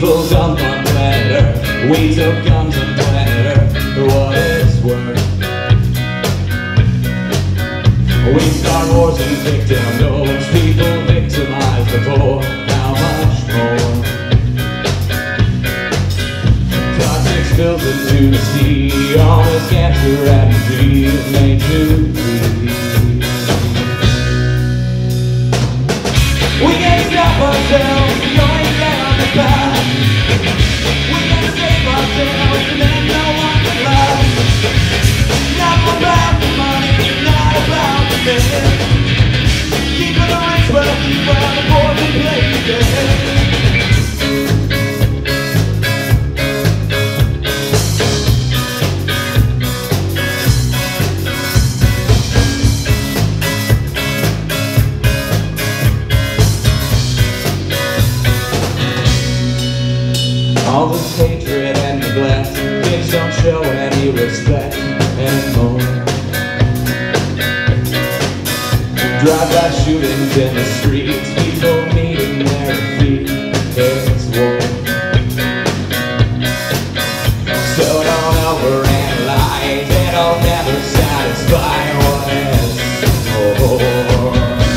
People dump on planet Earth. We took guns on planet Earth for what it's worth. We start wars and victim knows. People victimized before. How much more? Toxic spills into the sea. Always capture and breathe. Made to breathe. We can't stop ourselves from going down the path. We can't save ourselves and then no one can laugh. Not about the money, not about the men. Keeping the rich wealthy while the poor can play dead. All this hatred and neglect, kids don't show any respect anymore. Drive-by shootings in the streets, people meeting their defeat. It's war. So don't overanalyze, it'll never satisfy what is more.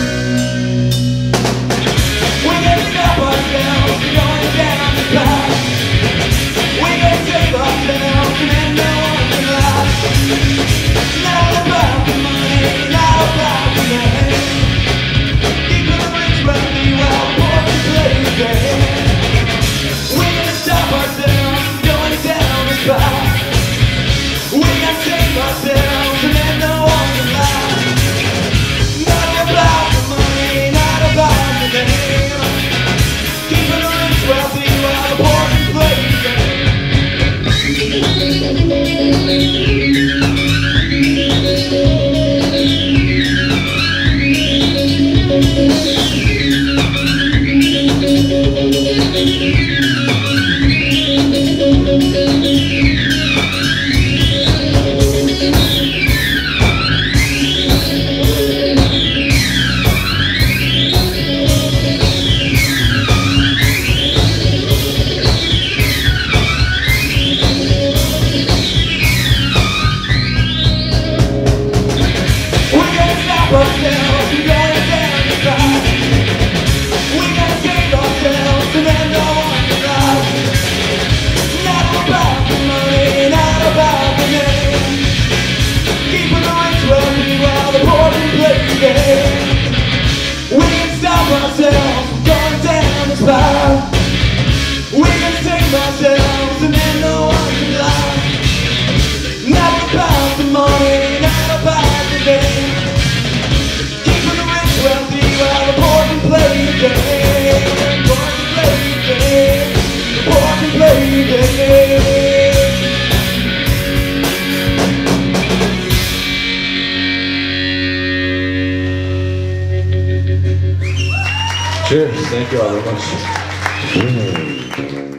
We can stop ourselves from going down the path. We can save ourselves and then no one can laugh. Not about the money, not about the men. Keeping the rich wealthy while the poor can play the game. We can stop ourselves from going down this path. We can save ourselves and then no one can laugh. Not about the money, not about the men. Keeping the rich wealthy while the poor can play the game. We can stop ourselves from going down this path. We can save ourselves and then no one can laugh. Not about the money, not about the game. Keeping the rich wealthy while the poor can play the game. The poor can play the game. The poor can play the game. Cheers. Thank you all very much.